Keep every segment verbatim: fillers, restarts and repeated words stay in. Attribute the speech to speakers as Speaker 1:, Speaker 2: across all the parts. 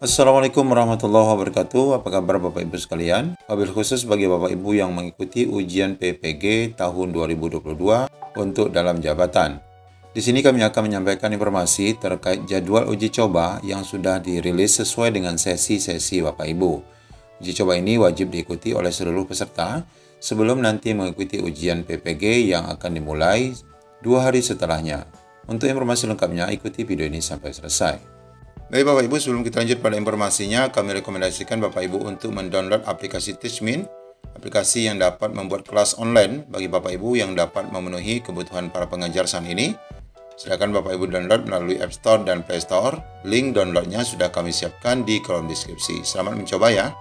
Speaker 1: Assalamualaikum warahmatullahi wabarakatuh. Apa kabar Bapak Ibu sekalian? Wabil khusus bagi Bapak Ibu yang mengikuti ujian P P G tahun dua ribu dua puluh dua untuk dalam jabatan. Di sini kami akan menyampaikan informasi terkait jadwal uji coba yang sudah dirilis sesuai dengan sesi-sesi Bapak Ibu. Uji coba ini wajib diikuti oleh seluruh peserta sebelum nanti mengikuti ujian P P G yang akan dimulai dua hari setelahnya. Untuk informasi lengkapnya, ikuti video ini sampai selesai. Baik Bapak Ibu, sebelum kita lanjut pada informasinya, kami rekomendasikan Bapak Ibu untuk mendownload aplikasi Teachmin, aplikasi yang dapat membuat kelas online bagi Bapak Ibu yang dapat memenuhi kebutuhan para pengajar saat ini. Silakan Bapak Ibu download melalui App Store dan Play Store. Link downloadnya sudah kami siapkan di kolom deskripsi. Selamat mencoba ya.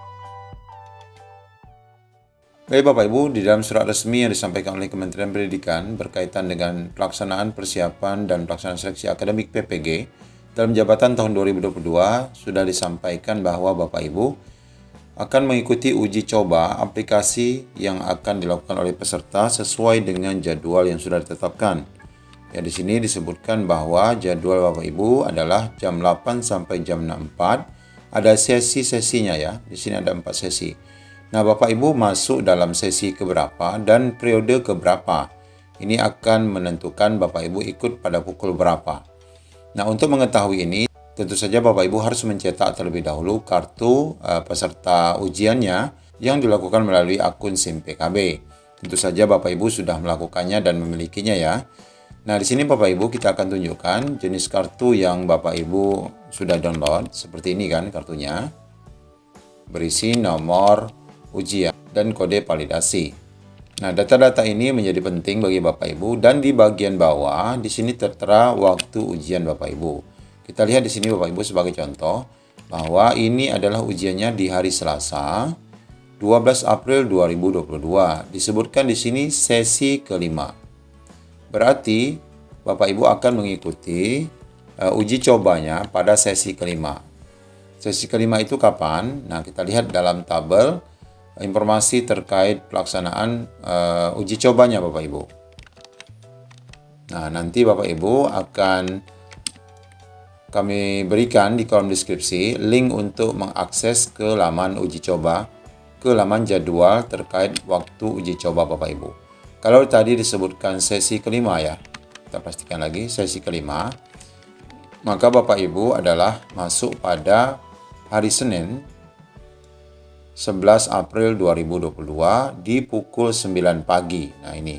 Speaker 1: Baik Bapak Ibu, di dalam surat resmi yang disampaikan oleh Kementerian Pendidikan berkaitan dengan pelaksanaan persiapan dan pelaksanaan seleksi akademik P P G dalam jabatan tahun dua ribu dua puluh dua sudah disampaikan bahwa Bapak Ibu akan mengikuti uji coba aplikasi yang akan dilakukan oleh peserta sesuai dengan jadwal yang sudah ditetapkan. Ya, di sini disebutkan bahwa jadwal Bapak Ibu adalah jam delapan sampai jam enam empat. Ada sesi-sesinya ya. Di sini ada empat sesi. Nah, Bapak Ibu masuk dalam sesi keberapa dan periode keberapa. Ini akan menentukan Bapak Ibu ikut pada pukul berapa. Nah, untuk mengetahui ini, tentu saja Bapak Ibu harus mencetak terlebih dahulu kartu uh, peserta ujiannya yang dilakukan melalui akun SIM P K B. Tentu saja Bapak Ibu sudah melakukannya dan memilikinya ya. Nah, di sini Bapak Ibu kita akan tunjukkan jenis kartu yang Bapak Ibu sudah download. Seperti ini kan kartunya. Berisi nomor ujian dan kode validasi. Nah, data-data ini menjadi penting bagi Bapak Ibu dan di bagian bawah di sini tertera waktu ujian Bapak Ibu. Kita lihat di sini Bapak Ibu sebagai contoh bahwa ini adalah ujiannya di hari Selasa, dua belas April dua ribu dua puluh dua. Disebutkan di sini sesi kelima. Berarti Bapak Ibu akan mengikuti uh, uji cobanya pada sesi kelima. Sesi kelima itu kapan? Nah, kita lihat dalam tabel informasi terkait pelaksanaan uh, uji cobanya Bapak Ibu. Nah, nanti Bapak Ibu akan kami berikan di kolom deskripsi link untuk mengakses ke laman uji coba, ke laman jadwal terkait waktu uji coba Bapak Ibu. Kalau tadi disebutkan sesi kelima ya, kita pastikan lagi sesi kelima, maka Bapak Ibu adalah masuk pada hari Senin, sebelas April dua ribu dua puluh dua di pukul sembilan pagi. Nah, ini.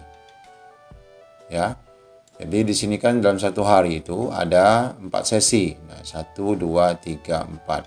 Speaker 1: Ya. Jadi di sini kan dalam satu hari itu ada empat sesi. Nah, satu, dua, tiga, empat,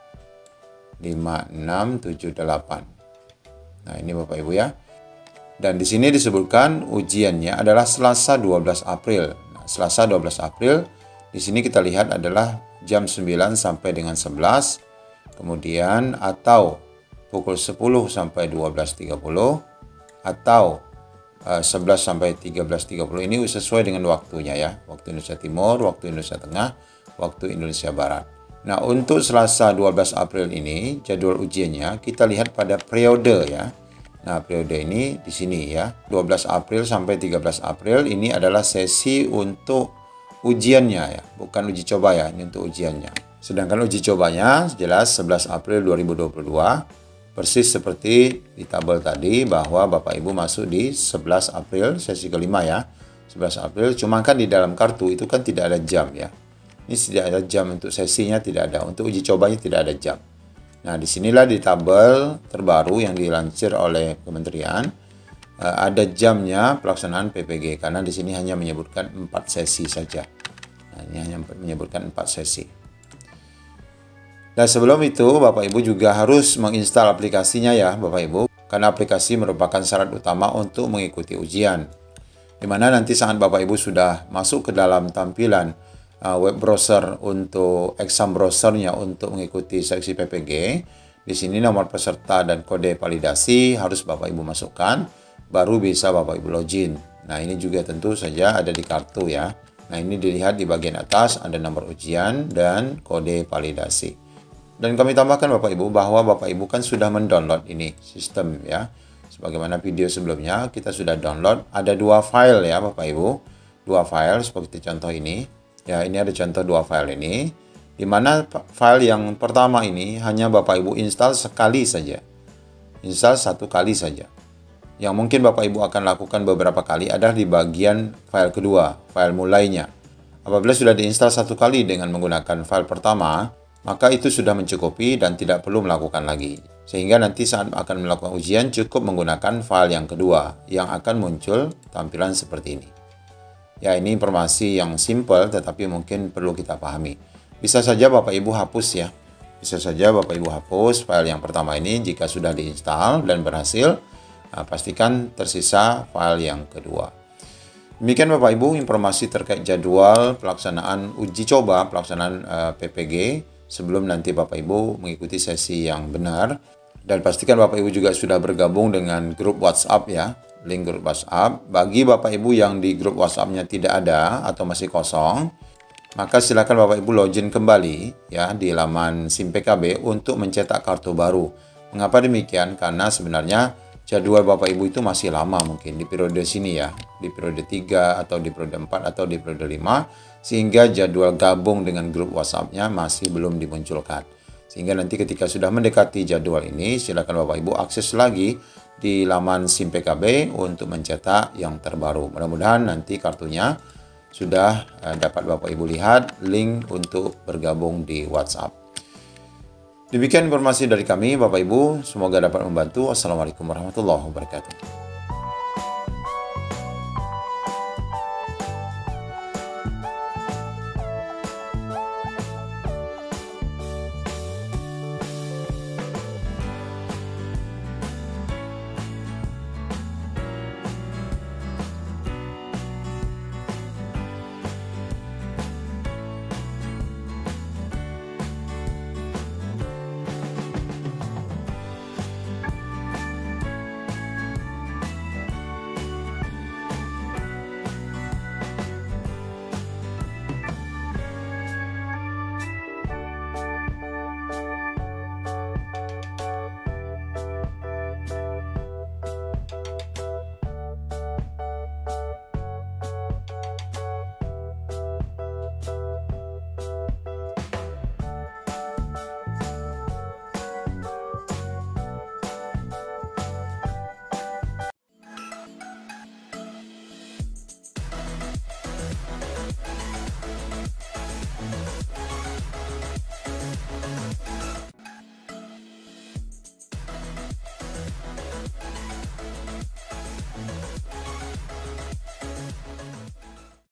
Speaker 1: lima, enam, tujuh, delapan. Nah, ini Bapak Ibu ya. Dan di sini disebutkan ujiannya adalah Selasa dua belas April. Nah, Selasa dua belas April di sini kita lihat adalah jam sembilan sampai dengan sebelas. Kemudian atau pukul sepuluh sampai dua belas tiga puluh atau uh, sebelas sampai tiga belas tiga puluh. Ini sesuai dengan waktunya ya. Waktu Indonesia Timur, waktu Indonesia Tengah, waktu Indonesia Barat. Nah, untuk Selasa dua belas April ini jadwal ujiannya kita lihat pada periode ya. Nah, periode ini di sini ya. dua belas April sampai tiga belas April ini adalah sesi untuk ujiannya ya, bukan uji coba ya, ini untuk ujiannya. Sedangkan uji cobanya jelas sebelas April dua ribu dua puluh dua. Persis seperti di tabel tadi bahwa Bapak Ibu masuk di sebelas April sesi kelima ya. sebelas April, cuma kan di dalam kartu itu kan tidak ada jam ya. Ini tidak ada jam untuk sesinya, tidak ada. Untuk uji cobanya tidak ada jam. Nah, disinilah di tabel terbaru yang dilansir oleh Kementerian ada jamnya pelaksanaan P P G karena di sini hanya menyebutkan empat sesi saja. Nah, ini hanya menyebutkan empat sesi. Dan sebelum itu Bapak Ibu juga harus menginstal aplikasinya ya Bapak Ibu. Karena aplikasi merupakan syarat utama untuk mengikuti ujian. Dimana nanti saat Bapak Ibu sudah masuk ke dalam tampilan uh, web browser untuk exam browsernya untuk mengikuti seleksi P P G. Di sini nomor peserta dan kode validasi harus Bapak Ibu masukkan. Baru bisa Bapak Ibu login. Nah, ini juga tentu saja ada di kartu ya. Nah, ini dilihat di bagian atas ada nomor ujian dan kode validasi. Dan kami tambahkan Bapak Ibu bahwa Bapak Ibu kan sudah mendownload ini sistem ya. Sebagaimana video sebelumnya kita sudah download. Ada dua file ya Bapak Ibu. Dua file seperti contoh ini. Ya, ini ada contoh dua file ini. di mana file yang pertama ini hanya Bapak Ibu install sekali saja. Install satu kali saja. Yang mungkin Bapak Ibu akan lakukan beberapa kali adalah di bagian file kedua, file mulainya. Apabila sudah diinstal satu kali dengan menggunakan file pertama, maka itu sudah mencukupi dan tidak perlu melakukan lagi. Sehingga nanti saat akan melakukan ujian cukup menggunakan file yang kedua yang akan muncul tampilan seperti ini. Ya, ini informasi yang simple tetapi mungkin perlu kita pahami. Bisa saja Bapak Ibu hapus ya. Bisa saja Bapak Ibu hapus file yang pertama ini jika sudah diinstal dan berhasil. Nah, pastikan tersisa file yang kedua. Demikian Bapak Ibu informasi terkait jadwal pelaksanaan uji coba pelaksanaan uh, P P G sebelum nanti Bapak Ibu mengikuti sesi yang benar. Dan pastikan Bapak Ibu juga sudah bergabung dengan grup WhatsApp ya, link grup WhatsApp. Bagi Bapak Ibu yang di grup WhatsApp-nya tidak ada atau masih kosong, maka silakan Bapak Ibu login kembali ya di laman SIM P K B untuk mencetak kartu baru. Mengapa demikian? Karena sebenarnya jadwal Bapak Ibu itu masih lama mungkin di periode sini ya, di periode tiga atau di periode empat atau di periode lima, sehingga jadwal gabung dengan grup WhatsApp-nya masih belum dimunculkan. Sehingga nanti ketika sudah mendekati jadwal ini, silakan Bapak Ibu akses lagi di laman SIM P K B untuk mencetak yang terbaru. Mudah-mudahan nanti kartunya sudah dapat Bapak Ibu lihat link untuk bergabung di WhatsApp. Demikian informasi dari kami Bapak Ibu, semoga dapat membantu. Wassalamualaikum warahmatullahi wabarakatuh.